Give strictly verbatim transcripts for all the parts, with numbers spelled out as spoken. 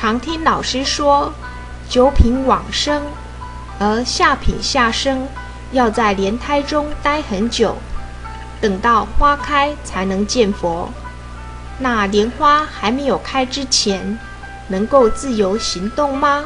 常听老师说，九品往生，而下品下生要在莲胎中待很久，等到花开才能见佛。那莲花还没有开之前，能够自由行动吗？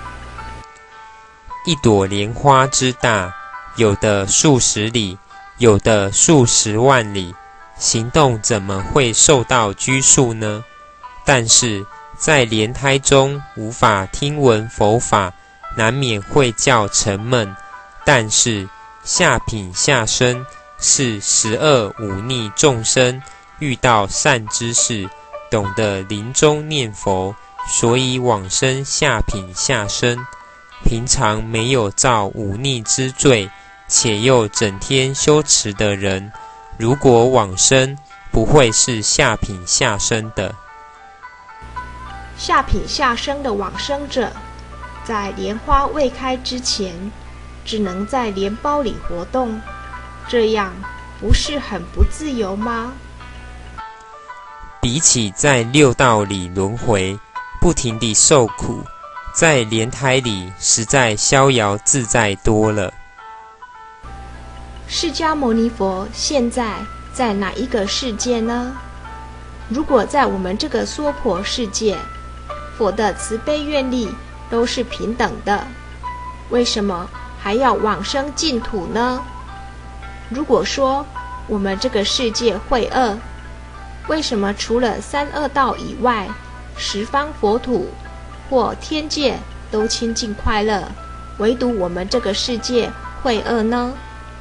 一朵莲花之大，有的数十里，有的数十万里，行动怎么会受到拘束呢？但是在莲胎中无法听闻佛法，难免会叫沉闷。但是下品下生是十恶五逆众生遇到善知识，懂得临终念佛，所以往生下品下生。平常没有造忤逆之罪，且又整天修持的人，如果往生，不会是下品下生的。 下品下生的往生者，在莲花未开之前，只能在莲苞里活动，这样不是很不自由吗？ 比起在六道里轮回，不停地受苦，在莲胎里实在逍遥自在多了。 释迦牟尼佛现在在哪一个世界呢？如果在我们这个娑婆世界，佛的慈悲愿力都是平等的，为什么还要往生净土呢？如果说我们这个世界会恶，为什么除了三恶道以外，十方佛土或天界都清净快乐，唯独我们这个世界会恶呢？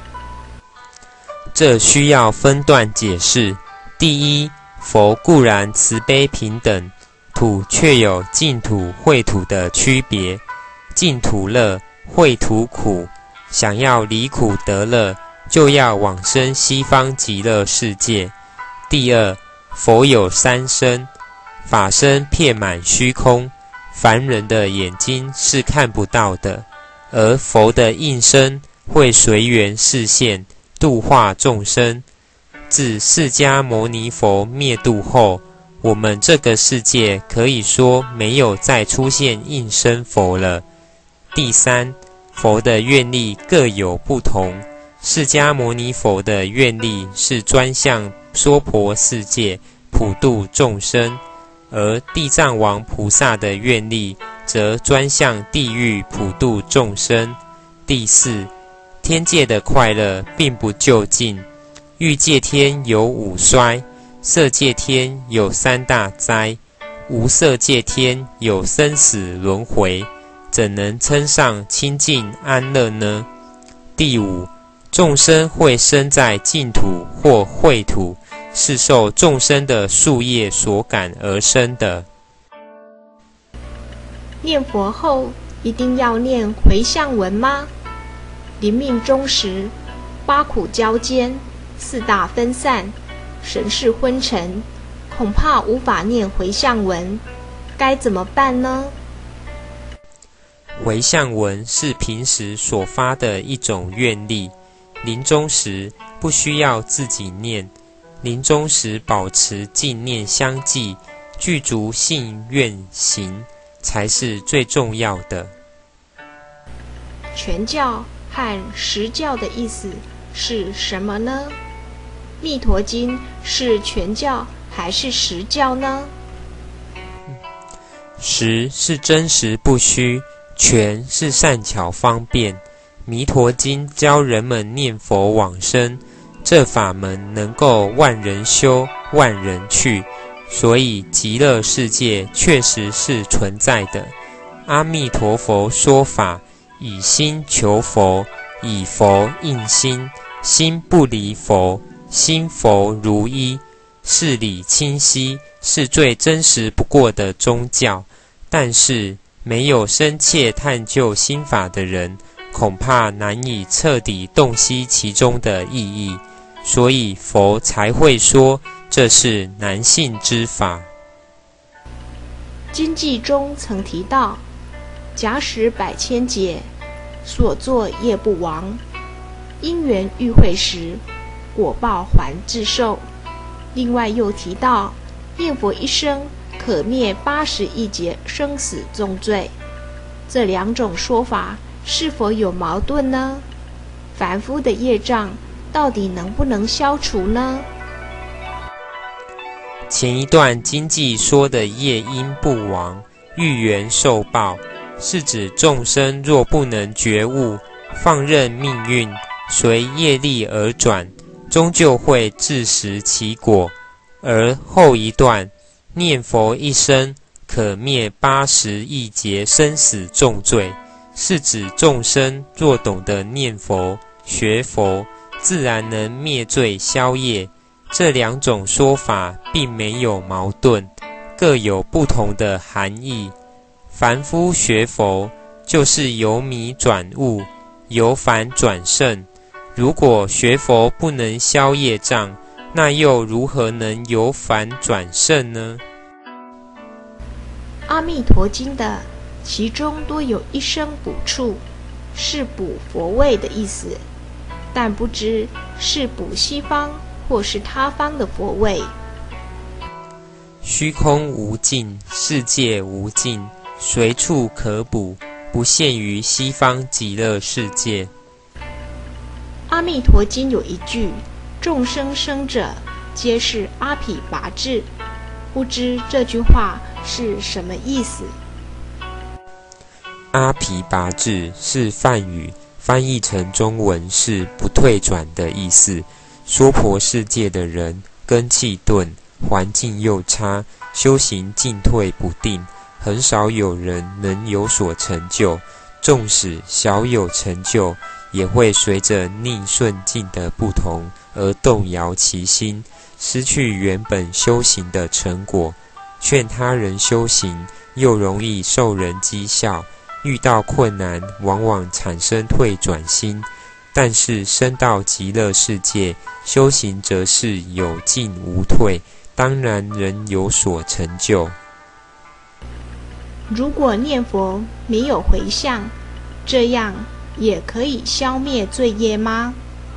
这需要分段解释。第一，佛固然慈悲平等，土却有净土秽土的区别，净土乐，秽土苦，想要离苦得乐，就要往生西方极乐世界。第二，佛有三身，法身遍满虚空，凡人的眼睛是看不到的，而佛的应身会随缘示现，度化众生。自释迦牟尼佛灭度后，我们这个世界可以说没有再出现应身佛了。第三，佛的愿力各有不同，释迦牟尼佛的愿力是专向娑婆世界普度众生，而地藏王菩萨的愿力则专向地狱普度众生。第四，天界的快乐并不究竟，欲界天有五衰，色界天有三大灾，无色界天有生死轮回，怎能称上清净安乐呢？第五，众生会生在净土或秽土，是受众生的宿业所感而生的。 念佛后一定要念回向文吗？临命终时，八苦交煎，四大分散，神识昏沉，恐怕无法念回向文，该怎么办呢？ 回向文是平时所发的一种愿力，临终时不需要自己念，临终时保持净念相继，具足信愿行，才是最重要的。 全教和实教的意思是什么呢？密陀经是全教还是实教呢？ 实是真实不虚，全是善巧方便。弥陀经教人们念佛往生，这法门能够万人修，万人去，所以极乐世界确实是存在的。阿弥陀佛说法，以心求佛，以佛应心，心不离佛，心佛如一，事理清晰，是最真实不过的宗教。但是没有深切探究心法的人，恐怕难以彻底洞悉其中的意义，所以佛才会说这是难信之法。 经记中曾提到，假使百千劫，所作业不亡，因缘遇会时，果报还自受。另外又提到，念佛一生可灭八十亿劫生死重罪。这两种说法是否有矛盾呢？凡夫的业障到底能不能消除呢？ 前一段经济说的业因不亡，遇缘受报，是指众生若不能觉悟，放任命运，随业力而转，终究会自食其果。而后一段念佛一生可灭八十亿劫生死重罪，是指众生若懂得念佛学佛，自然能灭罪消业。这两种说法并没有矛盾，各有不同的含义。凡夫学佛就是由迷转悟，由凡转圣。如果学佛不能消业障，那又如何能由凡转圣呢？ 阿弥陀经的其中多有一声补处，是补佛位的意思，但不知是补西方或是他方的佛位。 虚空无尽，世界无尽，随处可补，不限于西方极乐世界。 阿弥陀经有一句，众生生者皆是阿毗跋致，不知这句话是什么意思？ 阿毗跋致是梵语，翻译成中文是不退转的意思。娑婆世界的人根气钝，环境又差，修行进退不定，很少有人能有所成就。纵使小有成就，也会随着逆顺境的不同而动摇其心，失去原本修行的成果。劝他人修行，又容易受人讥笑，遇到困难往往产生退转心。但是升到极乐世界，修行则是有进无退，当然仍有所成就。 如果念佛没有回向，这样也可以消灭罪业吗？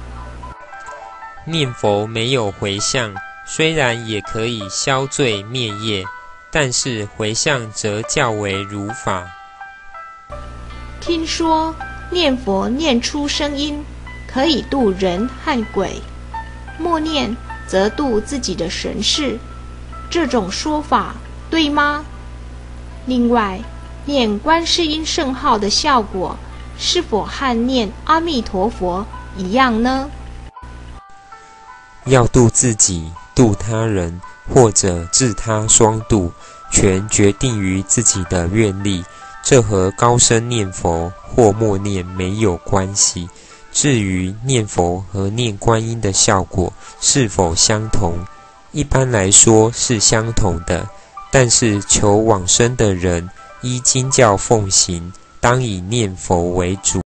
念佛没有回向，虽然也可以消罪灭业，但是回向则较为如法。 听说念佛念出声音，可以度人和鬼，默念则度自己的神识，这种说法对吗？另外，念观世音圣号的效果是否和念阿弥陀佛一样呢？ 要度自己、度他人，或者自他双度，全决定于自己的愿力，这和高声念佛或默念没有关系。至于念佛和念观音的效果是否相同，一般来说是相同的，但是求往生的人依经教奉行，当以念佛为主。